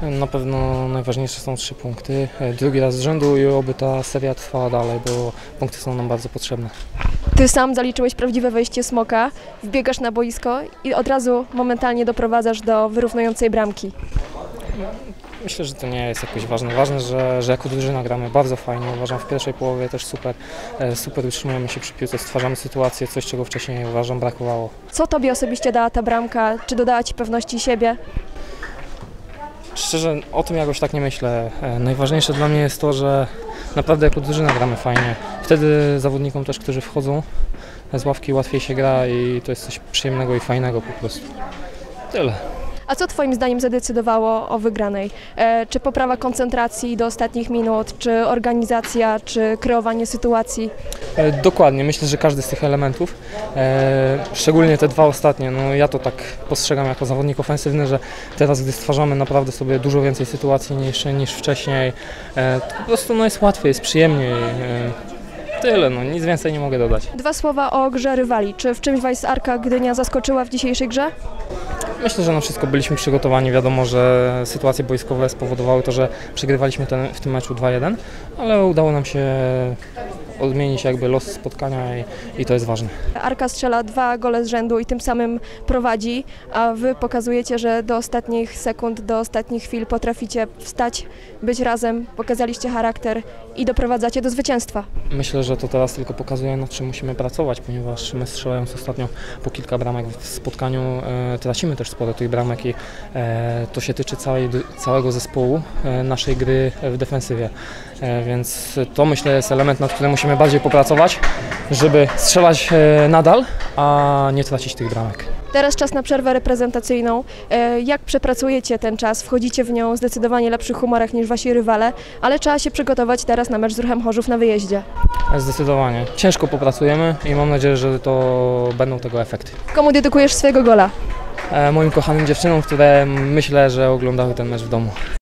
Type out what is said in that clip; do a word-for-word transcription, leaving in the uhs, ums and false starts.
Na pewno najważniejsze są trzy punkty. Drugi raz z rzędu i oby ta seria trwała dalej, bo punkty są nam bardzo potrzebne. Ty sam zaliczyłeś prawdziwe wejście Smoka, wbiegasz na boisko i od razu momentalnie doprowadzasz do wyrównującej bramki. Myślę, że to nie jest jakoś ważne. Ważne, że, że jako drużyna gramy bardzo fajnie. Uważam, w pierwszej połowie też super, super utrzymujemy się przy piłce, stwarzamy sytuację, coś czego wcześniej uważam brakowało. Co tobie osobiście dała ta bramka? Czy dodała ci pewności siebie? Szczerze, o tym jakoś tak nie myślę. Najważniejsze dla mnie jest to, że naprawdę jako drużyna gramy fajnie. Wtedy zawodnikom też, którzy wchodzą z ławki, łatwiej się gra i to jest coś przyjemnego i fajnego po prostu. Tyle. A co twoim zdaniem zadecydowało o wygranej? E, czy poprawa koncentracji do ostatnich minut, czy organizacja, czy kreowanie sytuacji? E, dokładnie, myślę, że każdy z tych elementów, e, szczególnie te dwa ostatnie, no ja to tak postrzegam jako zawodnik ofensywny, że teraz, gdy stwarzamy naprawdę sobie dużo więcej sytuacji niż, niż wcześniej, e, to po prostu no, jest łatwiej, jest przyjemniej. E, Tyle, no nic więcej nie mogę dodać. Dwa słowa o grze rywali. Czy w czymś was Arka Gdynia zaskoczyła w dzisiejszej grze? Myślę, że na wszystko byliśmy przygotowani. Wiadomo, że sytuacje boiskowe spowodowały to, że przegrywaliśmy ten, w tym meczu dwa jeden, ale udało nam się odmienić jakby los spotkania i, i to jest ważne. Arka strzela dwa gole z rzędu i tym samym prowadzi, a wy pokazujecie, że do ostatnich sekund, do ostatnich chwil potraficie wstać, być razem, pokazaliście charakter i doprowadzacie do zwycięstwa. Myślę, że to teraz tylko pokazuje, nad czym musimy pracować, ponieważ my, strzelając ostatnio po kilka bramek w spotkaniu, e, tracimy też sporo tych bramek i e, to się tyczy całej, całego zespołu e, naszej gry w defensywie. E, więc to, myślę, jest element, nad którym musimy bardziej popracować, żeby strzelać e, nadal, a nie tracić tych bramek. Teraz czas na przerwę reprezentacyjną. E, jak przepracujecie ten czas? Wchodzicie w nią zdecydowanie lepszych humorach niż wasi rywale, ale trzeba się przygotować teraz na mecz z Ruchem Chorzów na wyjeździe. Zdecydowanie. Ciężko popracujemy i mam nadzieję, że to będą tego efekty. Komu dedykujesz swojego gola? E, moim kochanym dziewczynom, które myślę, że oglądały ten mecz w domu.